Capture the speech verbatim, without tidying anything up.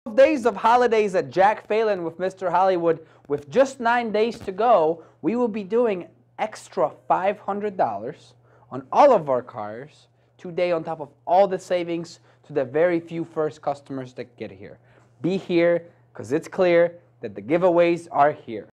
Days of holidays at Jack Phelan with Mister Hollywood. With just nine days to go, we will be doing extra five hundred dollars on all of our cars today on top of all the savings to the very few first customers that get here. Be here because it's clear that the giveaways are here.